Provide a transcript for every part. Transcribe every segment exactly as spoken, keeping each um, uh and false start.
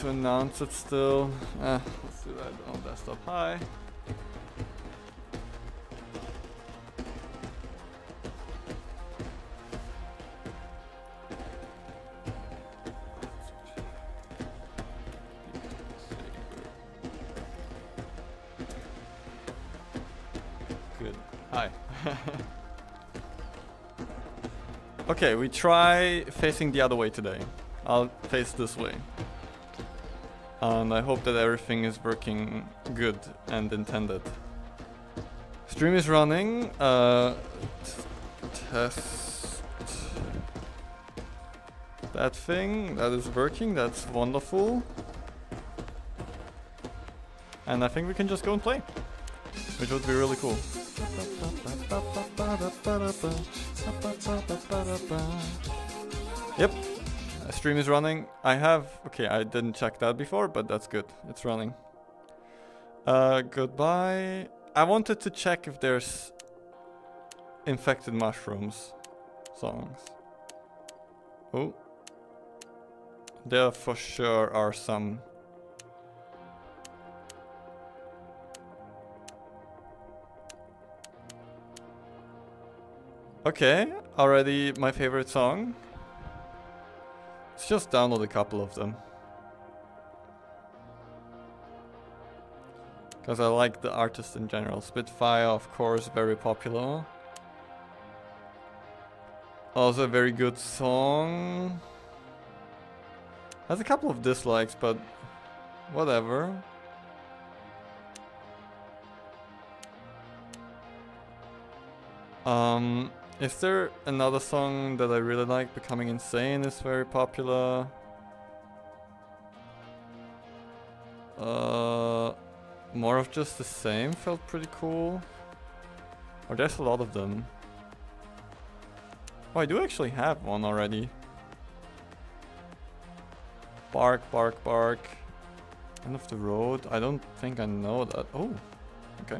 to announce it still. Eh, let's do that on desktop high. Good. Hi. Okay, we try facing the other way today. I'll face this way. And I hope that everything is working good and intended. Stream is running. Uh, test that thing. That is working. That's wonderful. And I think we can just go and play, which would be really cool. Yep. A stream is running. I have... Okay, I didn't check that before, but that's good. It's running. Uh, goodbye. I wanted to check if there's Infected Mushrooms songs. Oh. There for sure are some. Okay, already my favorite song. Let's just download a couple of them. Because I like the artist in general. Spitfire, of course, very popular. Also a very good song. Has a couple of dislikes, but whatever. Um... Is there another song that I really like? Becoming Insane is very popular. Uh, More of Just the Same felt pretty cool. Oh, there's a lot of them. Oh, I do actually have one already. Bark, Bark, Bark. End of the Road. I don't think I know that. Oh, okay.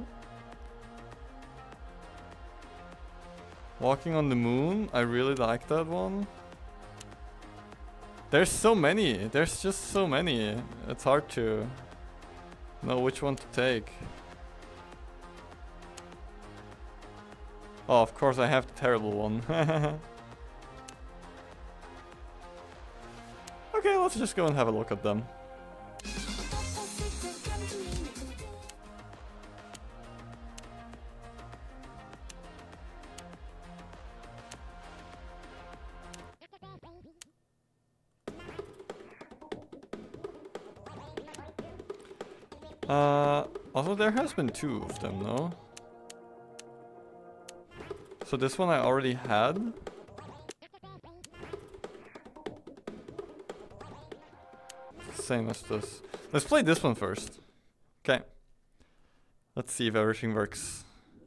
Walking on the Moon, I really like that one. There's so many, there's just so many. It's hard to know which one to take. Oh, of course I have the terrible one. Okay, let's just go and have a look at them. Uh, also there has been two of them, no? So this one I already had. Same as this. Let's play this one first. Okay. Let's see if everything works.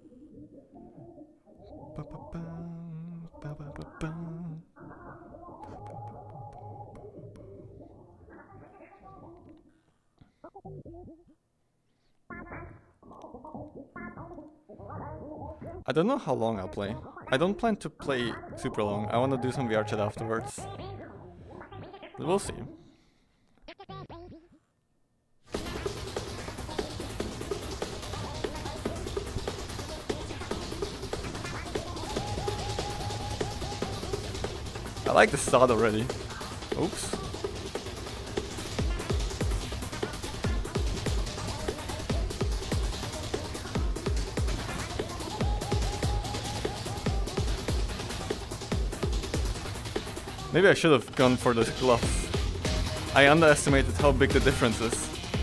I don't know how long I'll play. I don't plan to play super long. I want to do some V R chat afterwards. But we'll see. I like the start already. Oops. Maybe I should have gone for the gloves. I underestimated how big the difference is.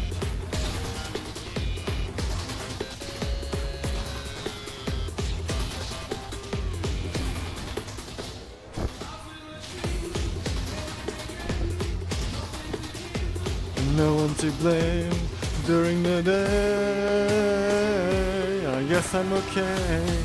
No one to blame during the day. I guess I'm okay.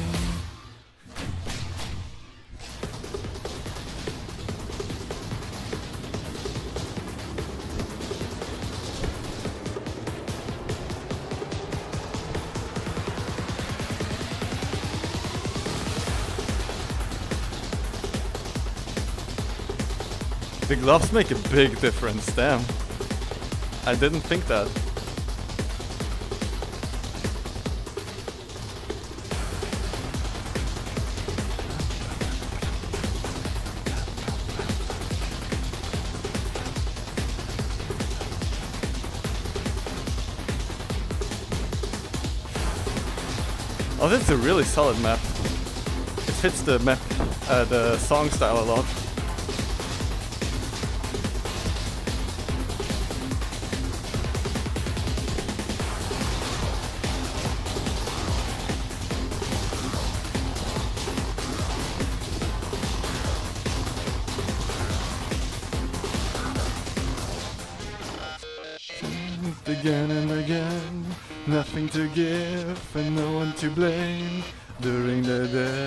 The gloves make a big difference, damn. I didn't think that. Oh, this is a really solid map. It fits the map, uh, the song style a lot. Again and again, nothing to give and no one to blame. During the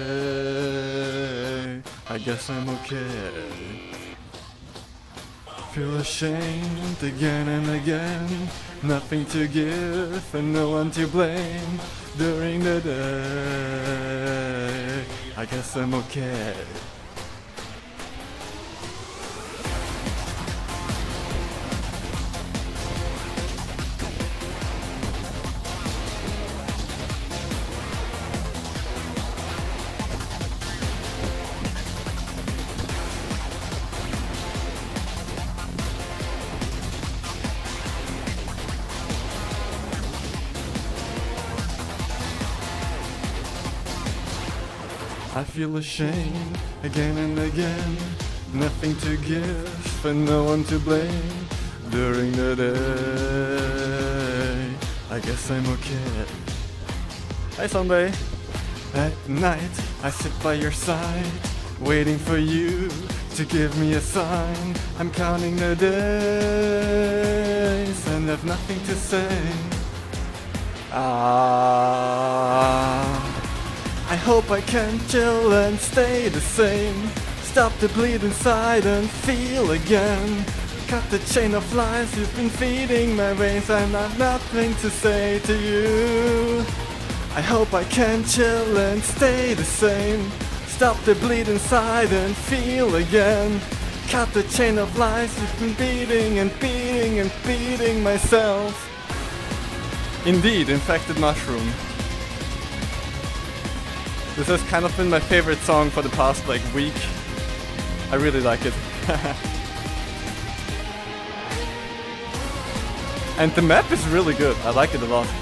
day, I guess I'm okay. Feel ashamed again and again, nothing to give and no one to blame. During the day, I guess I'm okay. I feel ashamed again and again, nothing to give and no one to blame. During the day, I guess I'm okay. Hi Sunday. At night, I sit by your side, waiting for you to give me a sign. I'm counting the days and have nothing to say. Ah. I hope I can chill and stay the same. Stop the bleed inside and feel again. Cut the chain of lies you've been feeding my veins. I have nothing to say to you. I hope I can chill and stay the same. Stop the bleed inside and feel again. Cut the chain of lies you've been beating and beating and beating myself. Indeed, infected mushroom. This has kind of been my favorite song for the past like week. I really like it. And the map is really good. I like it a lot.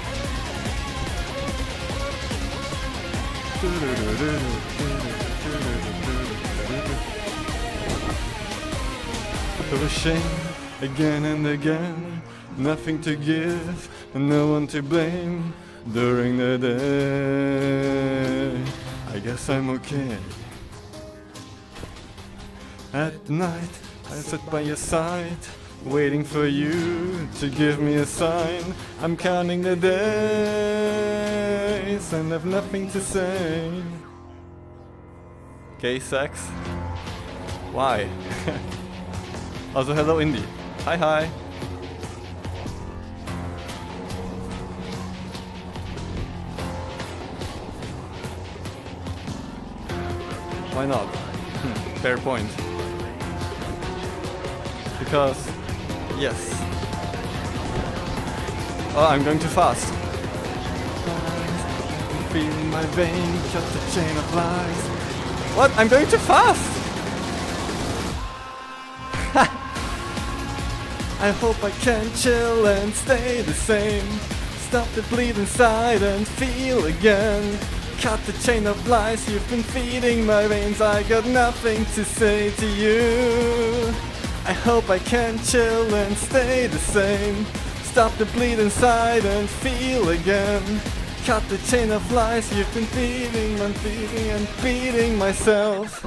Feel ashamed again and again, nothing to give and no one to blame. During the day, I guess I'm okay. At night, I sit by your side, waiting for you to give me a sign. I'm counting the days and have nothing to say. Gay sex? Why? Also, hello Indy. Hi hi. Why not? Hmm, fair point. Because, yes. Oh, I'm going too fast. Feeling my vein, cut the chain of lies. What? I'm going too fast! I hope I can chill and stay the same. Stop the bleed inside and feel again. Cut the chain of lies you've been feeding my veins. I got nothing to say to you. I hope I can chill and stay the same. Stop the bleed inside and feel again. Cut the chain of lies you've been feeding and feeding and beating myself.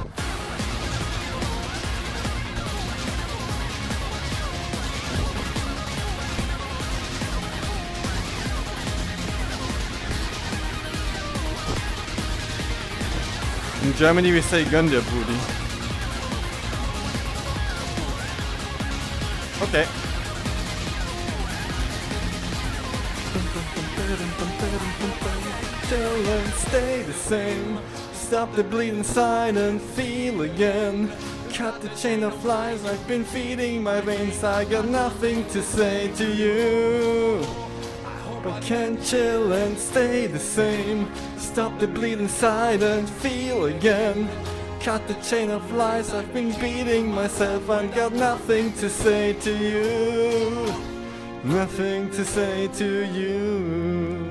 In Germany we say gönn dir, Brudi. Okay. Chill and stay the same. Stop the bleed inside and feel again. Cut the chain of lies I've been feeding my veins. I got nothing to say to you, but can't chill and stay the same. Stop the bleed inside and feel again. Cut the chain of lies I've been beating myself. I've got nothing to say to you, nothing to say to you.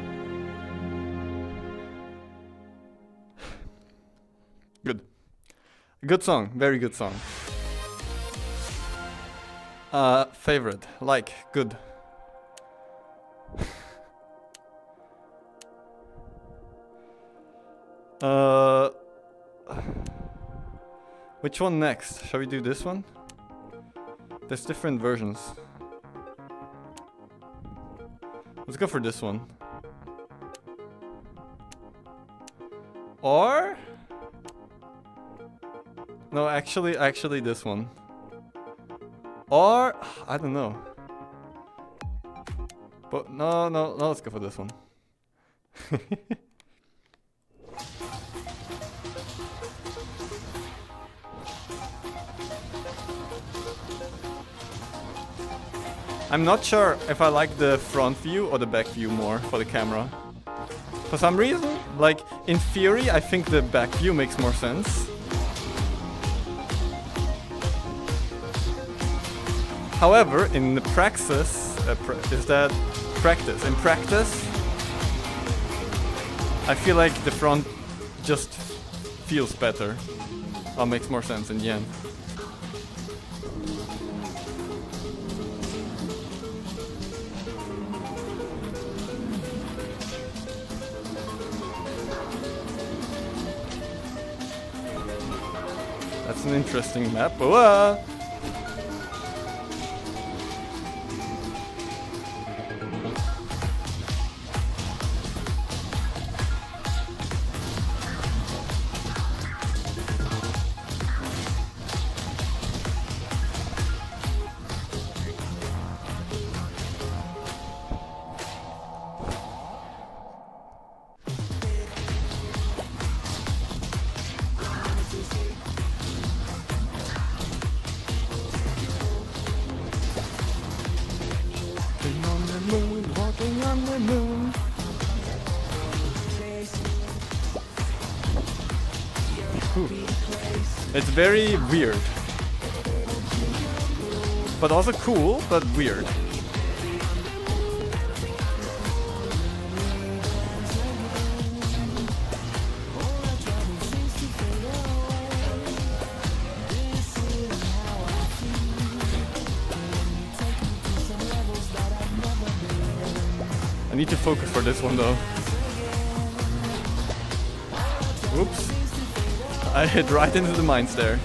Good. Good song, very good song. Uh, favorite, like, good. uh, which one next? Shall we do this one? There's different versions. Let's go for this one. Or... No, actually, actually this one. Or, I don't know. But no, no, no, let's go for this one. I'm not sure if I like the front view or the back view more for the camera. For some reason, like, in theory, I think the back view makes more sense. However, in the praxis, uh, pra is that practice? In practice, I feel like the front just feels better, or makes more sense in the end. That's an interesting map. Oh, uh. It's very weird, but also cool, but weird. I need to focus for this one though. Oops. I hit right into the mines there.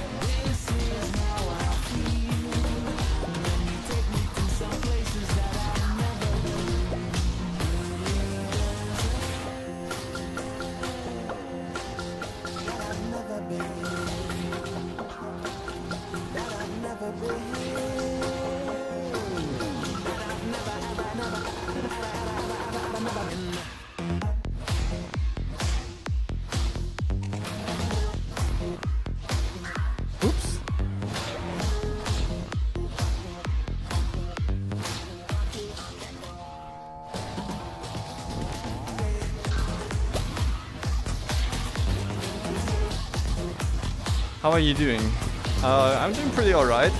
How are you doing? Uh, I'm doing pretty alright.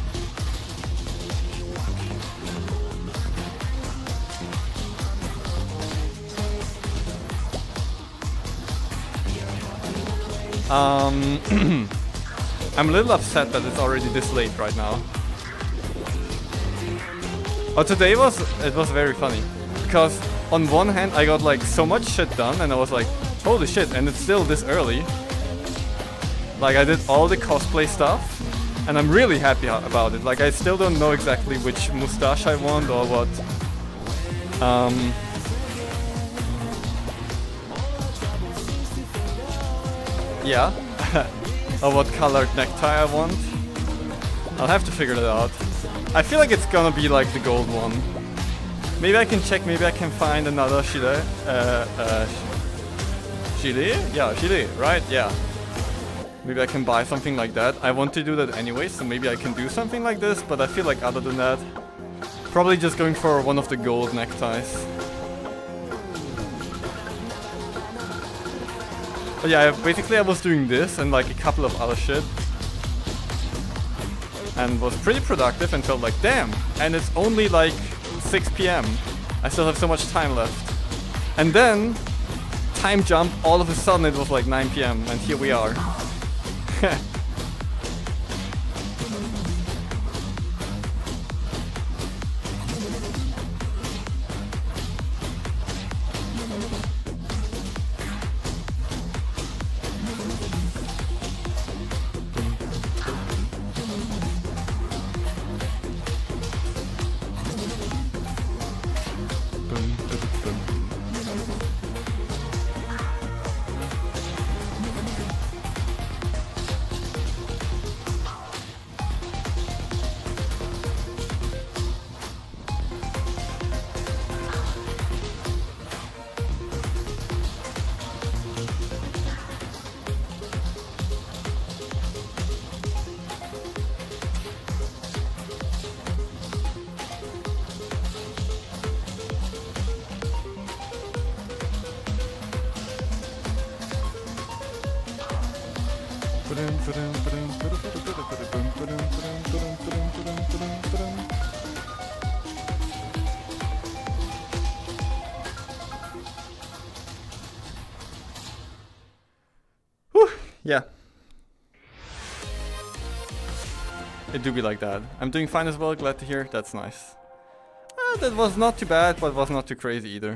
Um, I'm a little upset that it's already this late right now. Oh, today was it was very funny because on one hand I got like so much shit done and I was like, holy shit, and it's still this early. Like I did all the cosplay stuff and I'm really happy about it. Like I still don't know exactly which mustache I want or what. Um, yeah, or what colored necktie I want. I'll have to figure that out. I feel like it's gonna be like the gold one. Maybe I can check, maybe I can find another gilet. Uh, uh, gilet? Yeah, gilet, right? Yeah. Maybe I can buy something like that. I want to do that anyway, so maybe I can do something like this, but I feel like other than that, probably just going for one of the gold neckties. But yeah, basically I was doing this and like a couple of other shit. And was pretty productive and felt like, damn, and it's only like six p m I still have so much time left. And then, time jump, all of a sudden it was like nine p m and here we are. Whew, yeah. It do be like that. I'm doing fine as well, glad to hear. That's nice. Uh, that was not too bad, but was not too crazy either.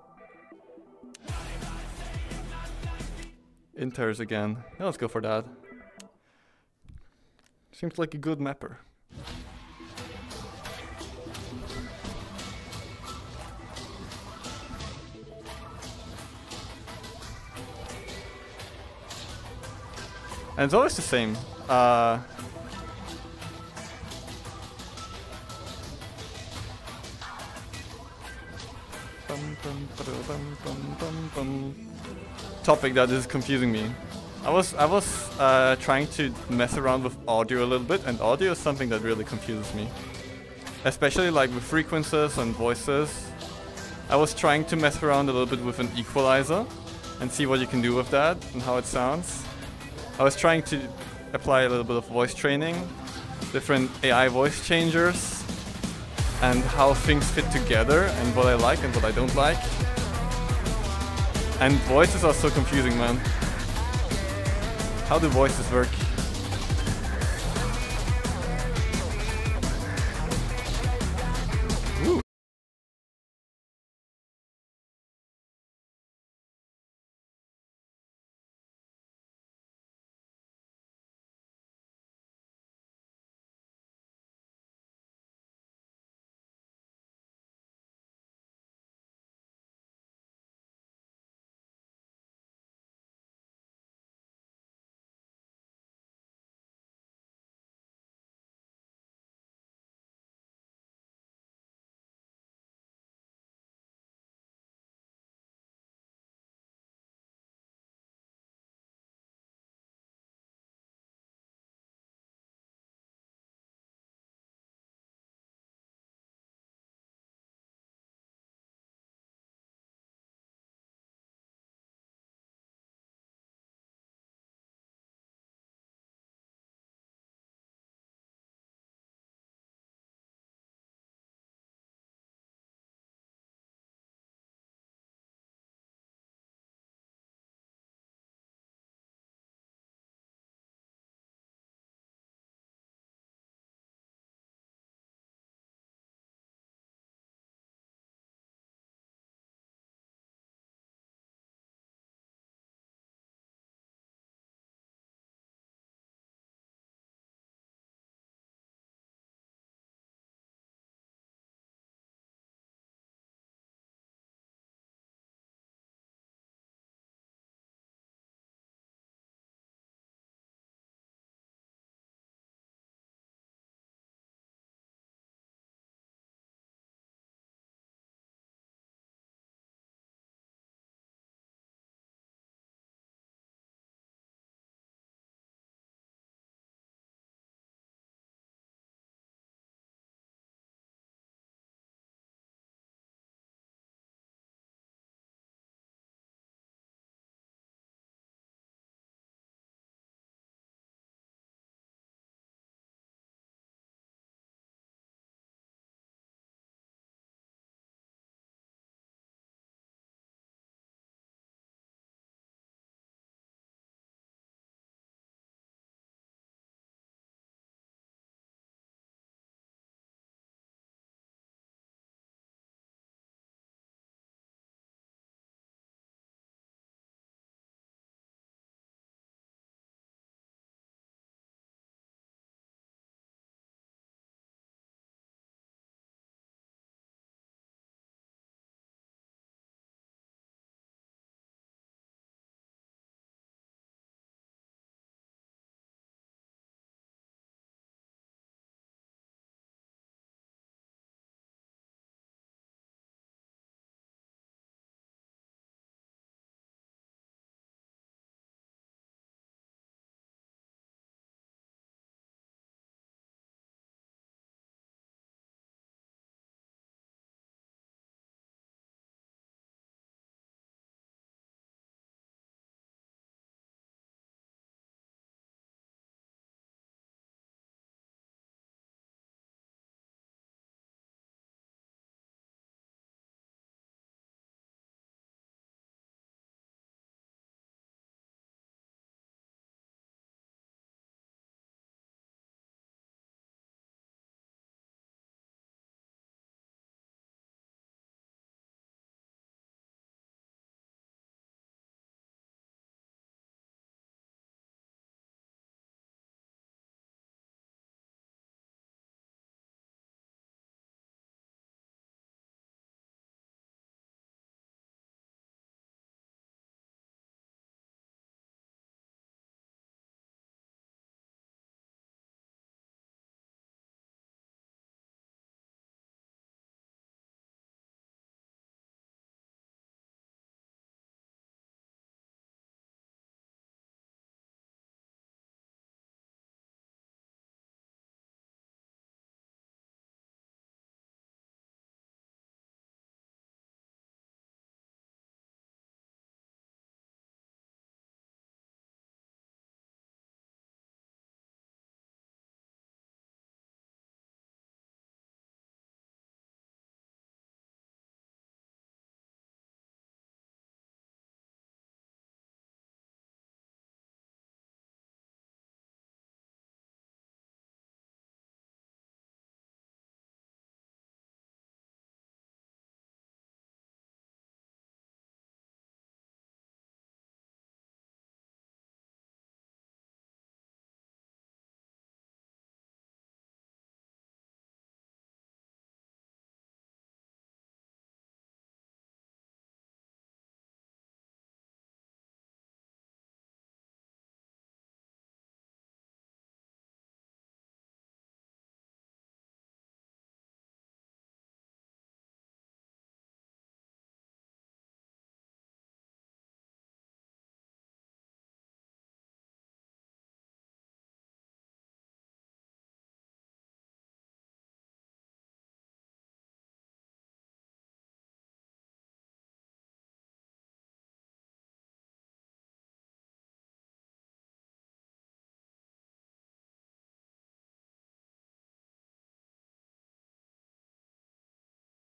Inters again. Yeah, let's go for that. Seems like a good mapper. And it's always the same. Uh, topic that is confusing me. I was I was uh, trying to mess around with audio a little bit, and audio is something that really confuses me. Especially like with frequencies and voices. I was trying to mess around a little bit with an equalizer and see what you can do with that and how it sounds. I was trying to apply a little bit of voice training, different A I voice changers, and how things fit together and what I like and what I don't like. And voices are so confusing, man. How do voices work?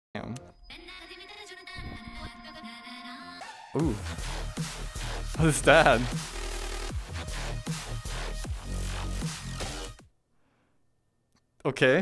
Damn. Ooh. What is that? Okay.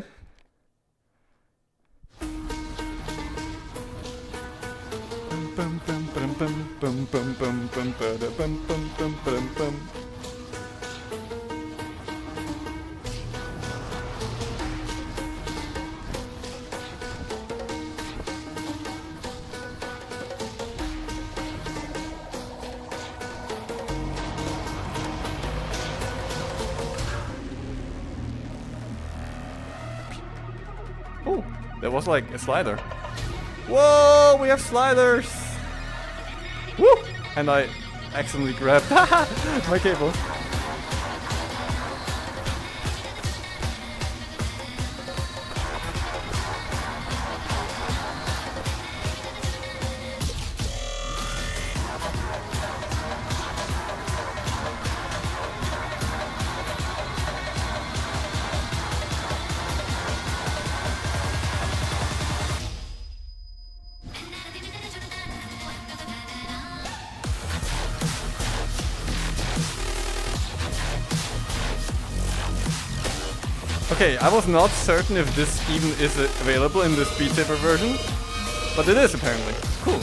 Oh, there was like a slider. Whoa, we have sliders! Woo! And I accidentally grabbed my cable. Okay, I was not certain if this even is available in this Beat Saber version, but it is apparently. Cool.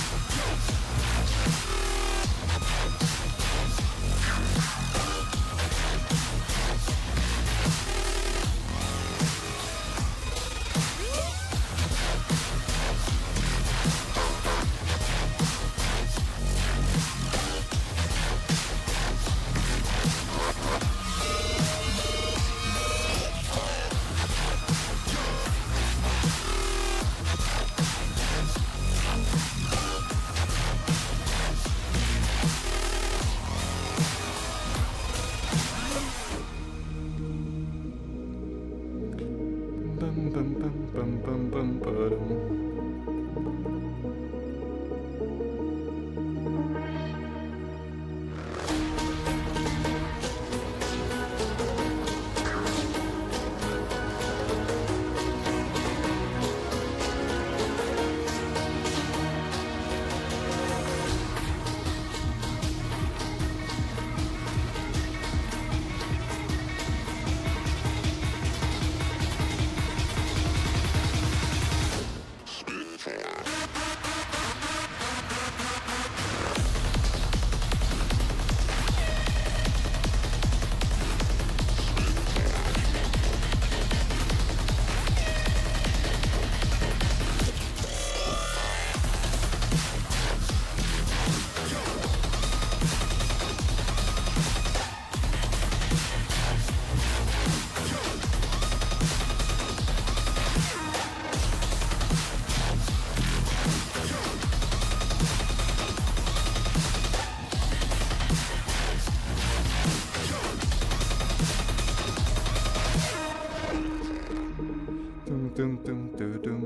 Dum, dum, dum, dum.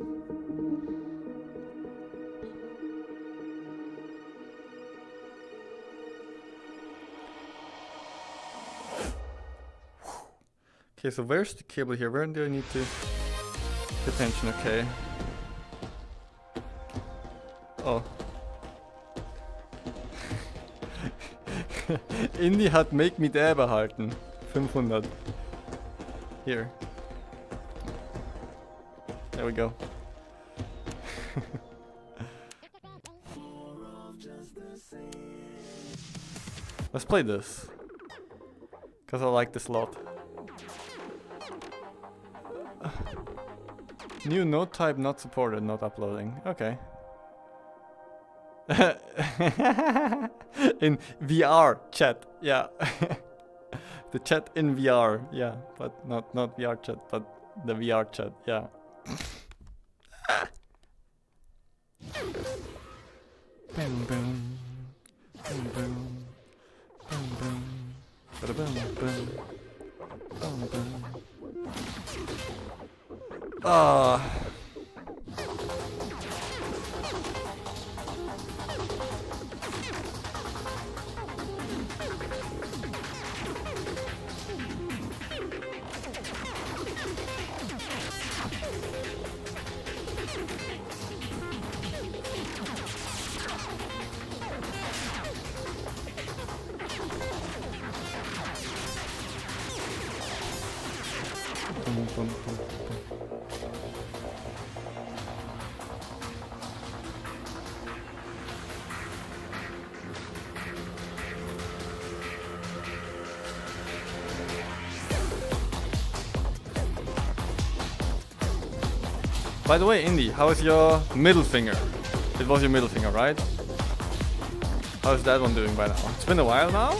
Okay, so where's the cable here? Where do I need to pay attention? Okay. Oh. Indie hat Make Me Dab erhalten. fünfhundert. Here. There we go. Let's play this. Because I like this a lot. New node type not supported, not uploading. Okay. In V R chat, yeah. The chat in V R, yeah, but not not V R chat, but the V R chat, yeah. Boom boom, boom boom, boom boom, boom boom, boom boom. Ah. boom, boom, boom. By the way, Indy, how is your middle finger? It was your middle finger, right? How's that one doing by now? It's been a while now?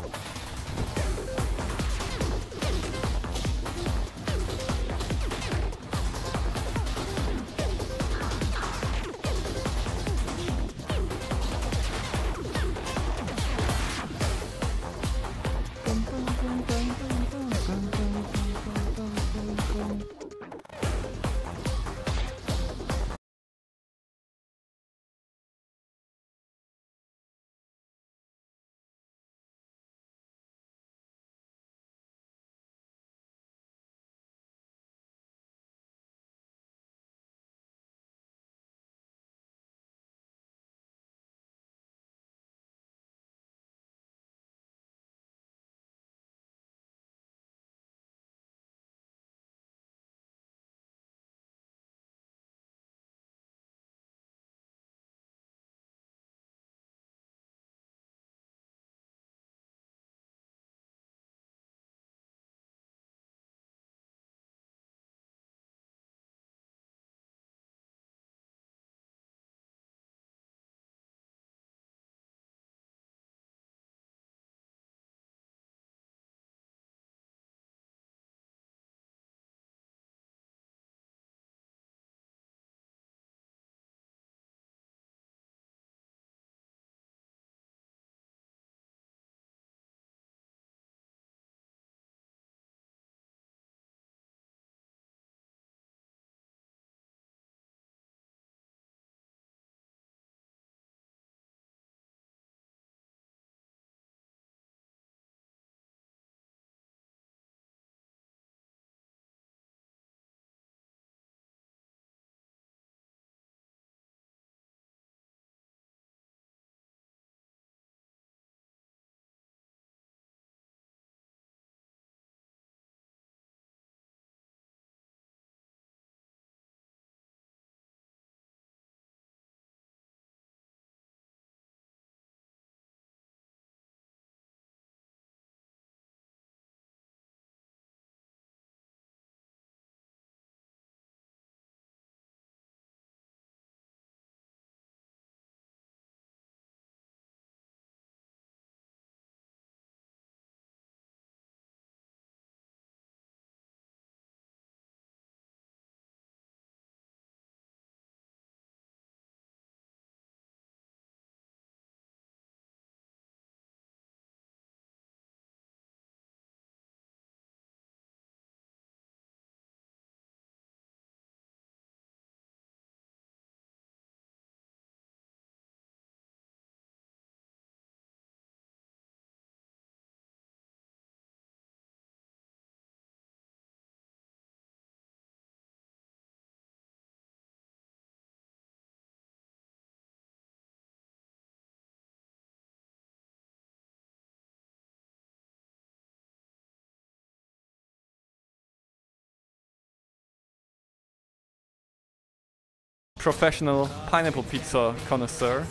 Professional pineapple pizza connoisseur.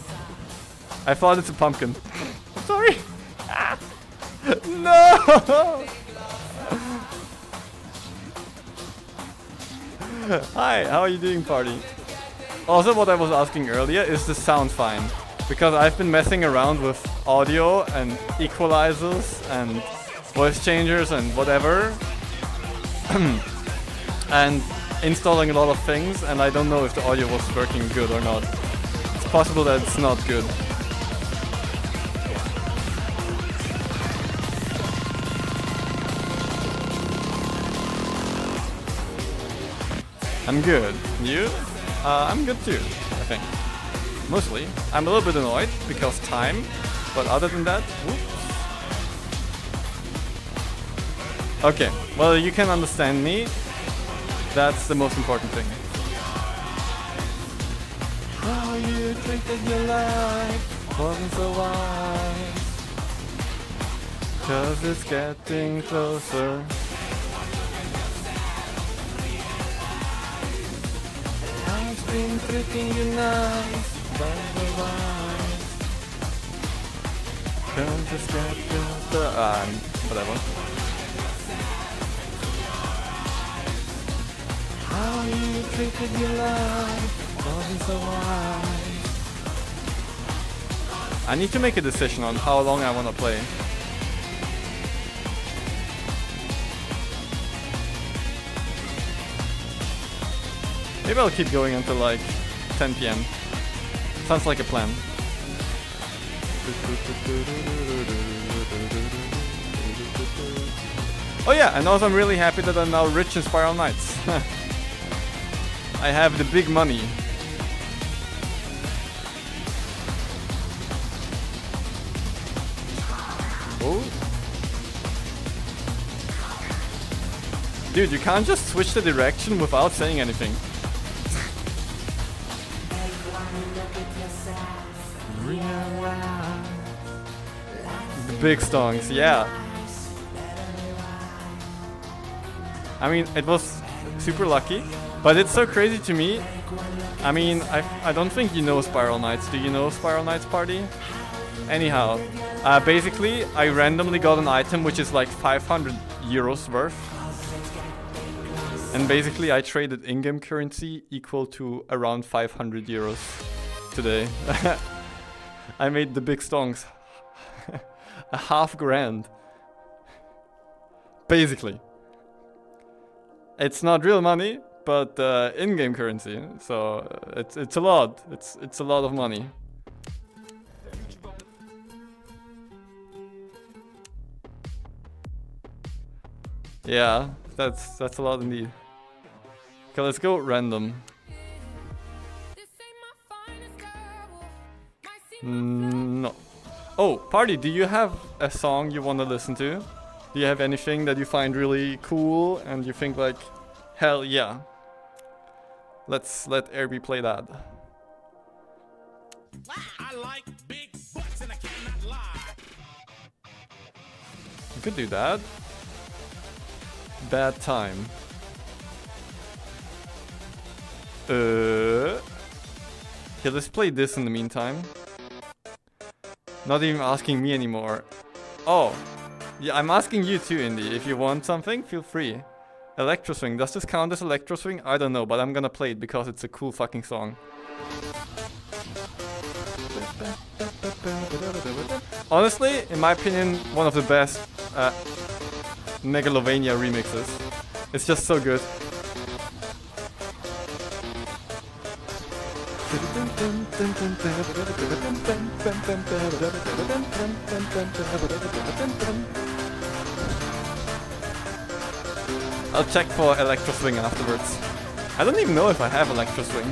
I thought it's a pumpkin. Sorry. Ah. No. Hi, how are you doing, party? Also, what I was asking earlier, is the sound fine? Because I've been messing around with audio and equalizers and voice changers and whatever. And installing a lot of things, and I don't know if the audio was working good or not. It's possible that it's not good. I'm good. You? Uh, I'm good too, I think. Mostly. I'm a little bit annoyed because time, but other than that, whoops. Okay, well, you can understand me. That's the most important thing. How you treated your life wasn't so wise, 'cause it's getting closer. He's been treating you nice, otherwise. Don't just get the uh, whatever. How you treated your life wasn't so wise. I need to make a decision on how long I want to play. Maybe I'll keep going until like ten P M Sounds like a plan. Oh yeah, and also I'm really happy that I'm now rich in Spiral Knights. I have the big money. Oh. Dude, you can't just switch the direction without saying anything. The big stonks, yeah. I mean, it was super lucky, but it's so crazy to me. I mean, I, I don't think you know Spiral Knights. Do you know Spiral Knights Party? Anyhow, uh, basically, I randomly got an item which is like five hundred euros worth. And basically, I traded in-game currency equal to around five hundred euros today. I made the big stonks. A half grand. Basically. It's not real money, but uh, in-game currency. So uh, it's it's a lot. It's it's a lot of money. Yeah, that's that's a lot indeed. Okay, let's go random. Mm, no. Oh, Party, do you have a song you want to listen to? Do you have anything that you find really cool and you think like, hell yeah? Let's let Airby play that. I like big butts and I cannot lie. You could do that. Bad time. Uh. Okay, let's play this in the meantime. Not even asking me anymore. Oh. Yeah, I'm asking you too, Indy. If you want something, feel free. Electro Swing. Does this count as Electro Swing? I don't know, but I'm gonna play it because it's a cool fucking song. Honestly, in my opinion, one of the best uh, Megalovania remixes. It's just so good. I'll check for Electro Swing afterwards. I don't even know if I have Electro Swing.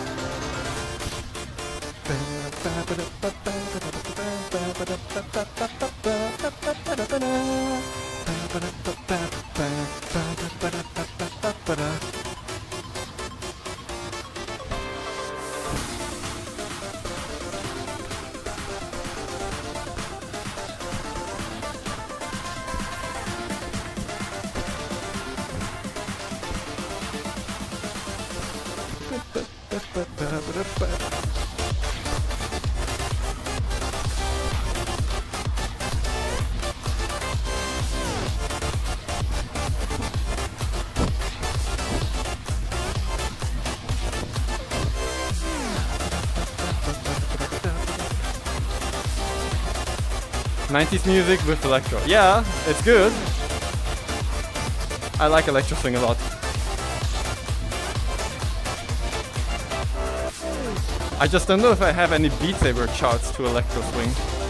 nineties music with electro. Yeah, it's good. I like Electro Swing a lot. I just don't know if I have any Beat Saber charts to Electro Swing.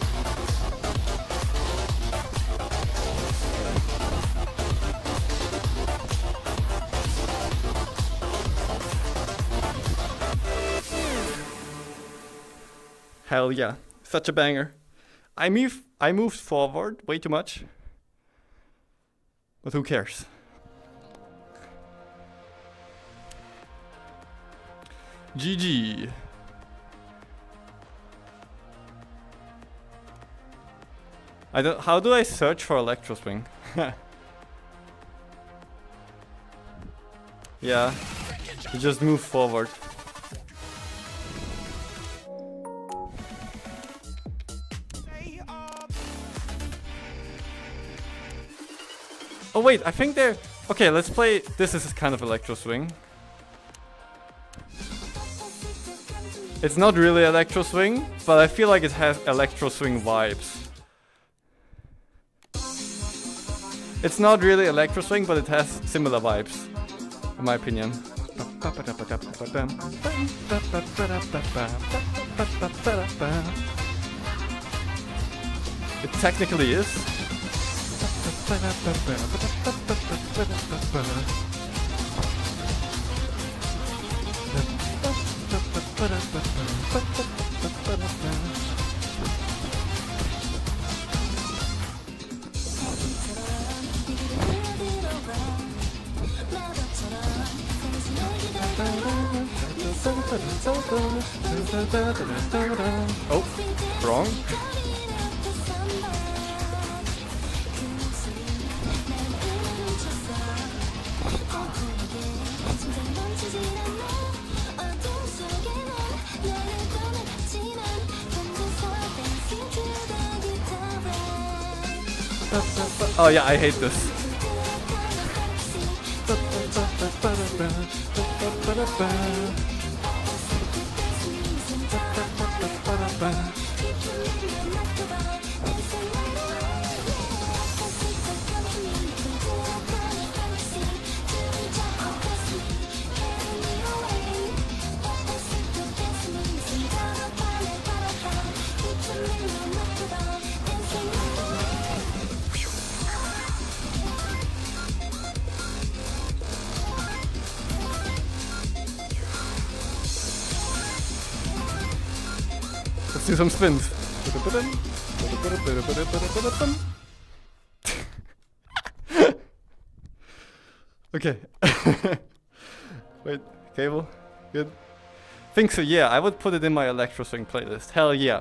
Hell yeah, such a banger. I move, I moved forward way too much, but who cares? G G. I don't. How do I search for Electro Swing? Yeah, you just move forward. Oh wait, I think they're... Okay, let's play... This is kind of electro swing. It's not really electro swing, but I feel like it has electro swing vibes. It's not really electro swing, but it has similar vibes, in my opinion. It technically is. Oh, wrong. Oh yeah, I hate this. Let's do some spins. Okay. Wait, cable? Good. Think so, yeah. I would put it in my electro swing playlist. Hell yeah.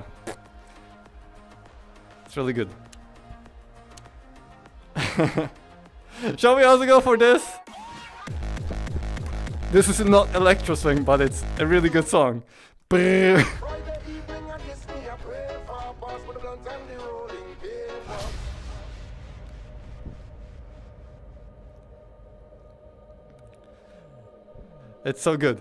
It's really good. Shall we also go for this? This is not electro swing, but it's a really good song. It's so good.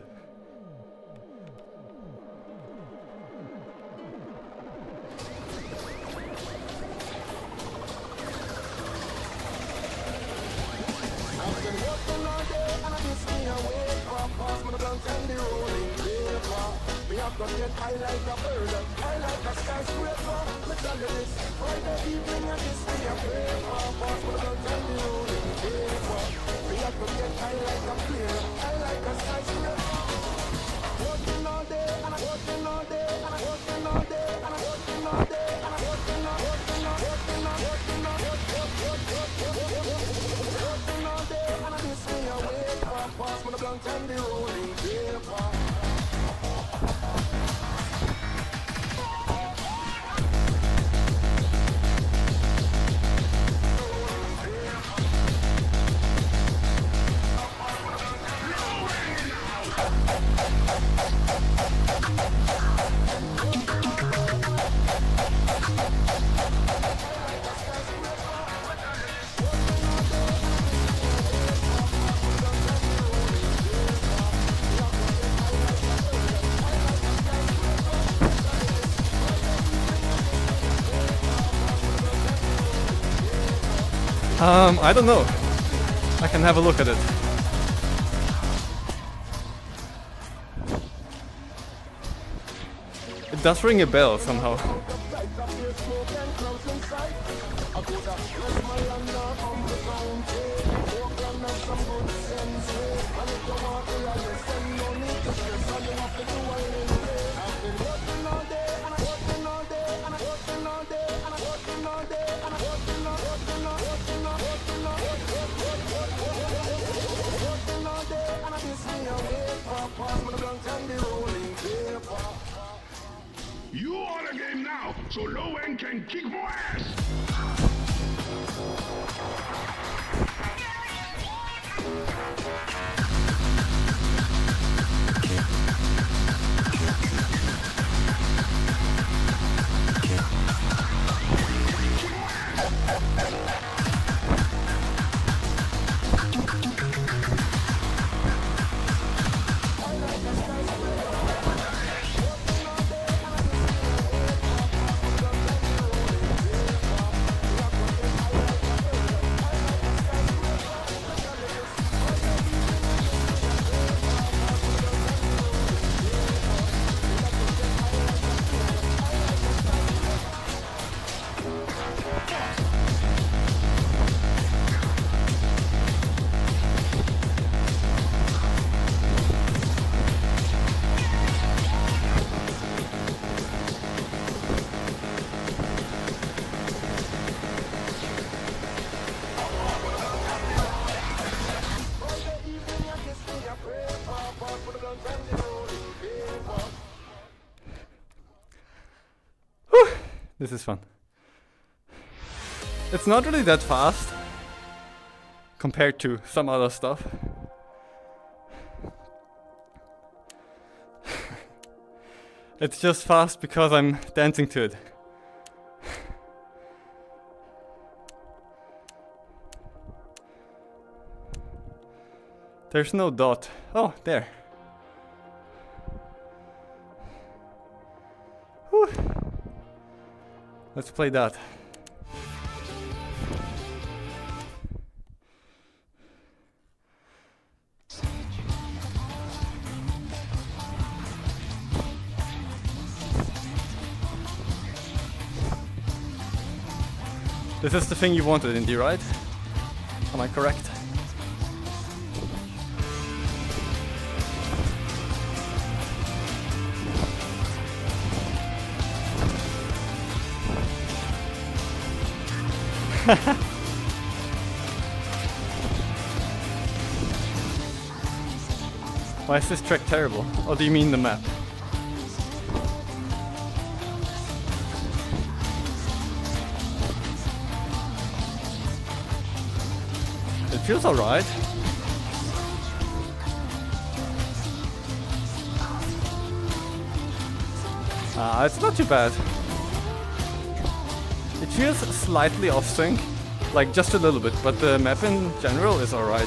Um, I don't know. I can have a look at it. It does ring a bell somehow. You are the game now, so low end can kick more ass. This is fun. It's not really that fast compared to some other stuff. It's just fast because I'm dancing to it. There's no dot. Oh, there. Whew. Let's play that. This is the thing you wanted, Indy, right? Am I correct? Why is this track terrible? Or do you mean the map? It feels alright. Ah, it's not too bad. It feels slightly off sync, like just a little bit, but the map in general is alright.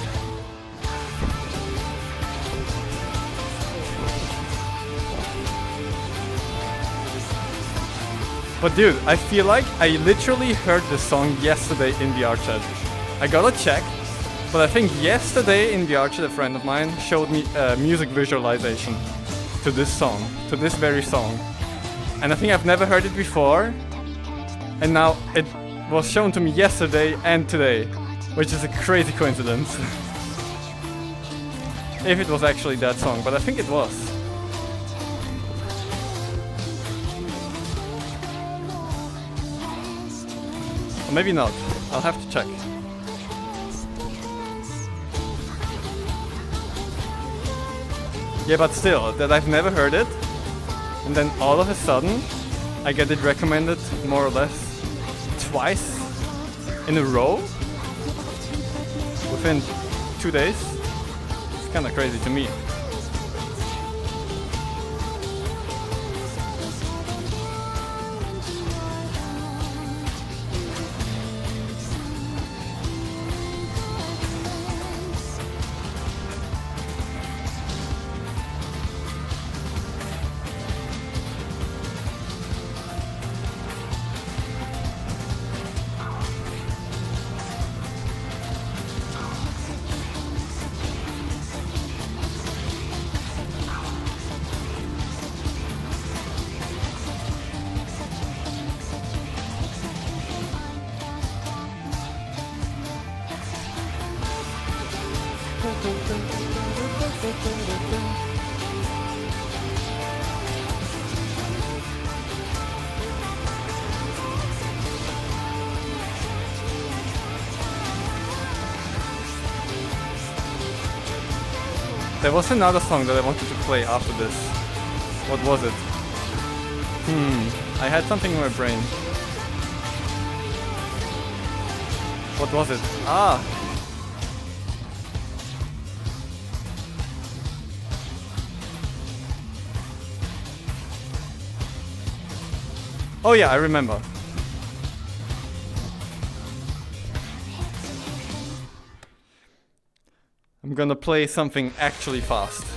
But dude, I feel like I literally heard this song yesterday in the art chat. I gotta check, but I think yesterday in the art chat a friend of mine showed me a music visualization to this song, to this very song. And I think I've never heard it before. And now it was shown to me yesterday and today, which is a crazy coincidence. If it was actually that song, but I think it was. Or maybe not, I'll have to check. Yeah, but still, that I've never heard it, and then all of a sudden I get it recommended more or less twice in a row within two days. It's kinda crazy to me. There was another song that I wanted to play after this. What was it? Hmm, I had something in my brain. What was it? Ah! Oh yeah, I remember. I'm gonna play something actually fast.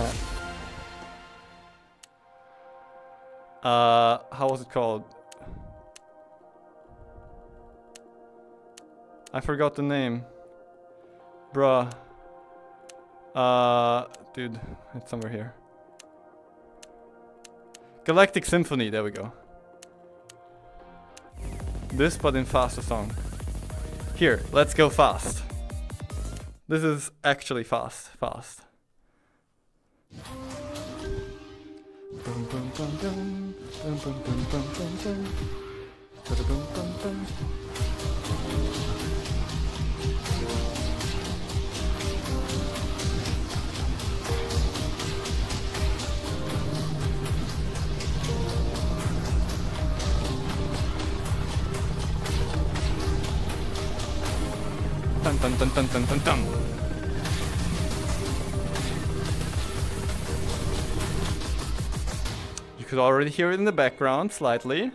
uh, how was it called? I forgot the name. Bruh. Uh, dude, it's somewhere here. Galactic Symphony, there we go. This, but in faster song. Here, let's go fast. This is actually fast, fast. Bum, bum, bum, bum. Bum, bum, bum, bum, bum, bum. Ba-da-bum, bum, bum. Dun dun dun dun dun dun dun. You could already hear it in the background slightly.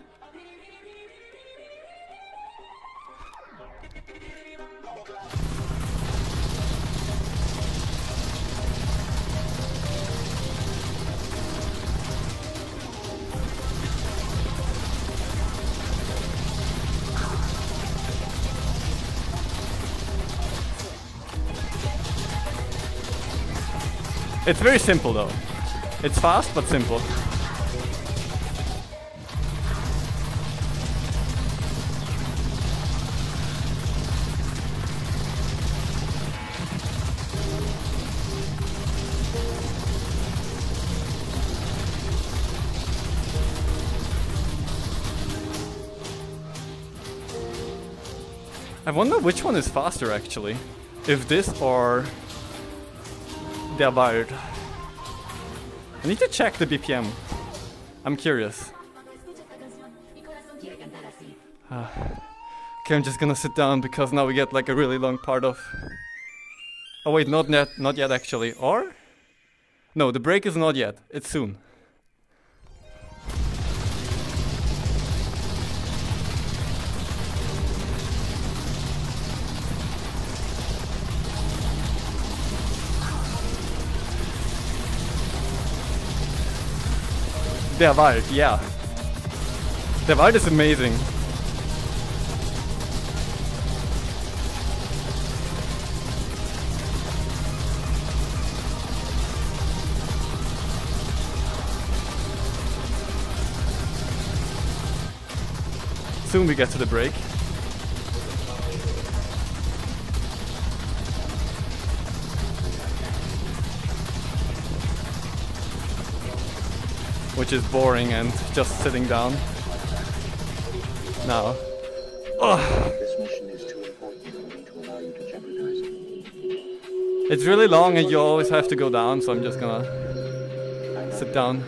It's very simple though. It's fast but simple. I wonder which one is faster actually. If this or Der Wald. I need to check the B P M. I'm curious. Uh, okay, I'm just gonna sit down because now we get like a really long part of... Oh wait, not yet, not yet actually. Or? No, the break is not yet. It's soon. Der Wald, yeah. Der Wald is amazing. Soon we get to the break. Which is boring and just sitting down. Now. Oh. This mission is too important for me to allow you to jeopardize it. It's really long and you always have to go down, so I'm just gonna sit down.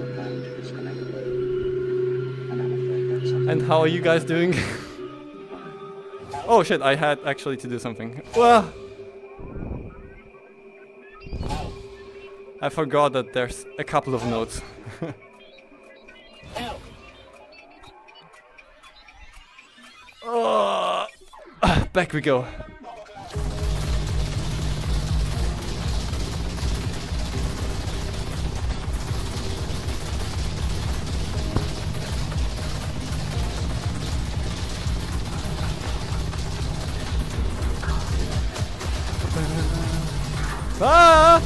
And how are you guys doing? Oh shit, I had actually to do something. Wah! I forgot that there's a couple of notes. Oh, back we go. Ah!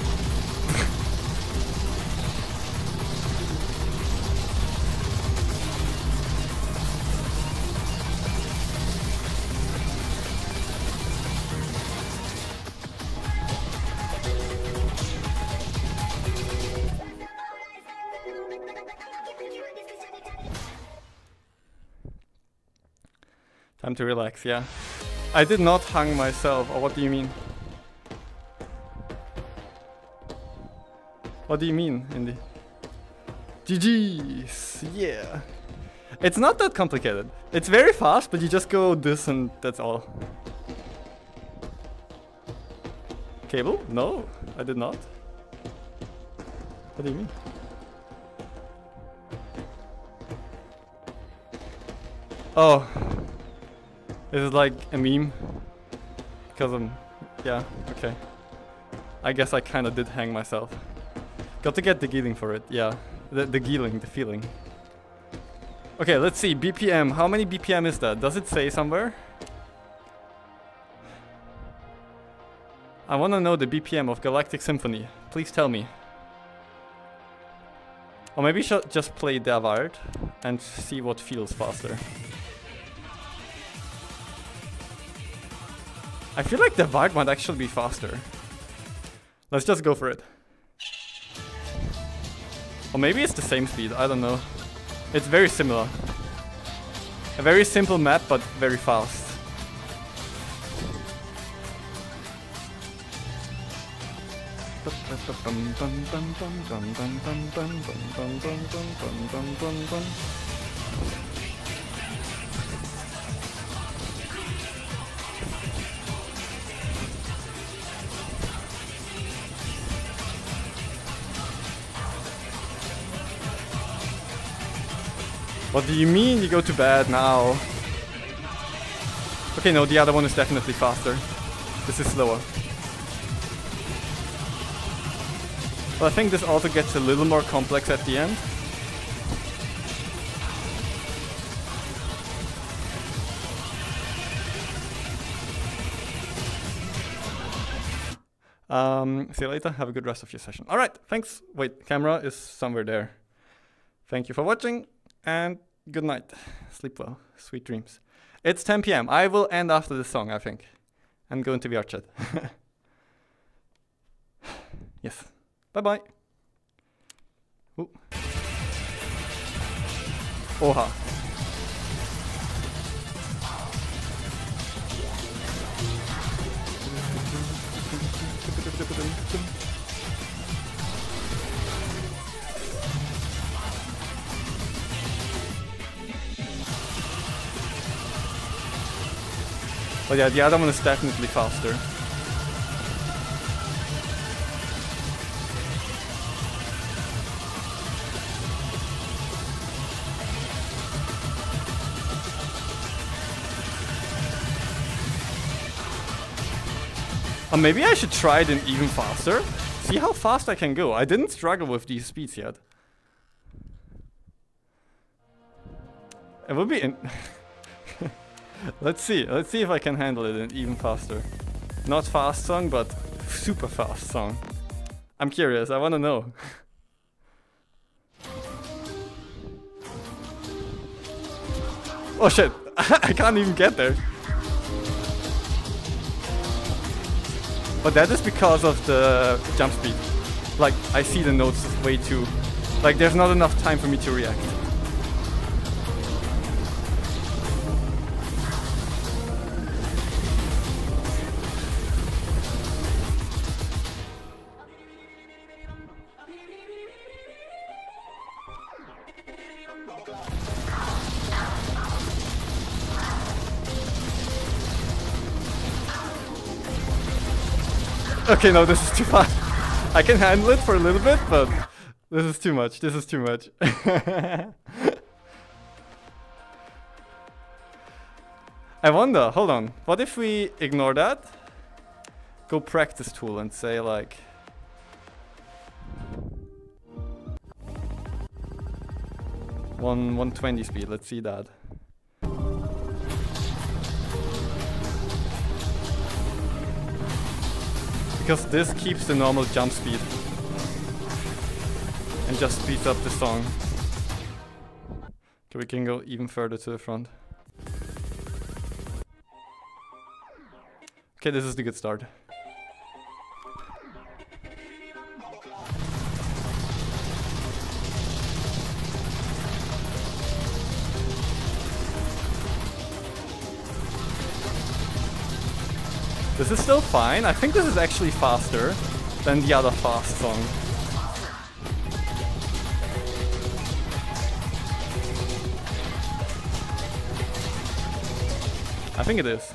Time to relax, yeah. I did not hang myself, or what do you mean? What do you mean, Indy? G G's, yeah. It's not that complicated. It's very fast, but you just go this and that's all. Cable? No, I did not. What do you mean? Oh. Is it like a meme? Because I'm... yeah, okay. I guess I kinda did hang myself. Got to get the Geeling for it, yeah. The, the Geeling, the feeling. Okay, let's see, B P M. How many B P M is that? Does it say somewhere? I wanna know the B P M of Galactic Symphony. Please tell me. Or maybe should just play Der Wald and see what feels faster. I feel like the Wald might actually be faster. Let's just go for it. Or maybe it's the same speed, I don't know. It's very similar. A very simple map, but very fast. What do you mean you go to bed now? Okay, no, the other one is definitely faster. This is slower. But I think this also gets a little more complex at the end. Um, see you later. Have a good rest of your session. All right, thanks. Wait, camera is somewhere there. Thank you for watching, and good night. Sleep well. Sweet dreams. It's ten p m I will end after this song, I think, and go into V R chat. Yes. Bye-bye. Ooh. Oha. But yeah, the other one is definitely faster. Or maybe I should try it in even faster. See how fast I can go. I didn't struggle with these speeds yet. It would be in Let's see. Let's see if I can handle it in even faster. Not fast song, but super fast song. I'm curious. I want to know. Oh shit. I can't even get there. But that is because of the jump speed. Like, I see the notes way too... Like, there's not enough time for me to react. Okay, no, this is too fast. I can handle it for a little bit, but this is too much. This is too much. I wonder, hold on. What if we ignore that? Go practice tool and say like... One, one twenty speed, let's see that. Because this keeps the normal jump speed and just speeds up the song. Okay, we can go even further to the front. Okay, this is the good start. This is still fine. I think this is actually faster than the other fast song. I think it is.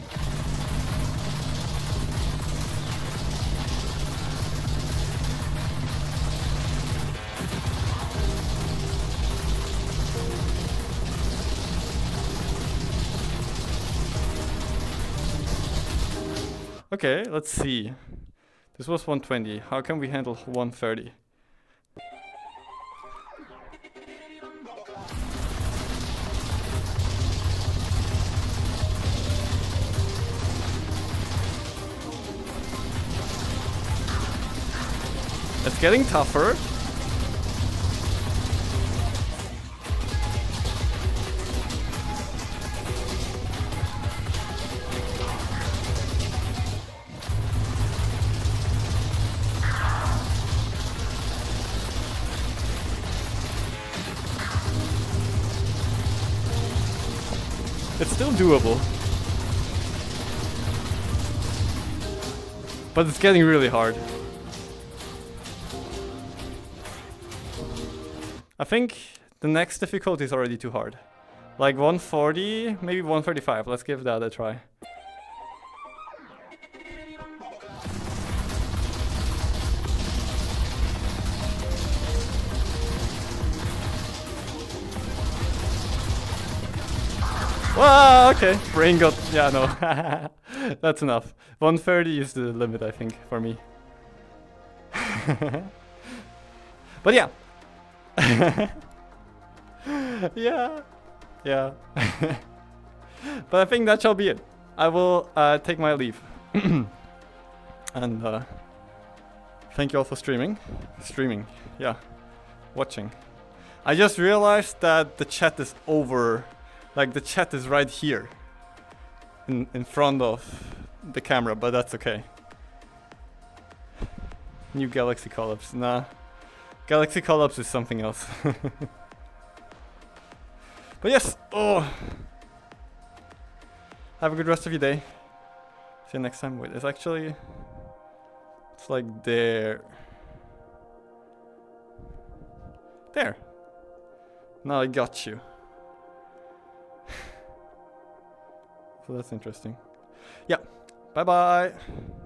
Okay, let's see. This was one twenty. How can we handle one thirty? It's getting tougher. It's still doable. But it's getting really hard. I think the next difficulty is already too hard. Like one forty, maybe one thirty-five. Let's give that a try. Wow, okay. Brain got... Yeah, no. That's enough. one thirty is the limit, I think, for me. But yeah. Yeah. Yeah. But I think that shall be it. I will uh, take my leave. And uh, thank you all for streaming. Streaming. Yeah. Watching. I just realized that the chat is over. Like the chat is right here. In, in front of the camera, but that's okay. New Galaxy Collapse. Nah. Galaxy Collapse is something else. But yes. Oh. Have a good rest of your day. See you next time. Wait, it's actually... It's like there. There. Now I got you. So that's interesting. Yeah. Bye bye.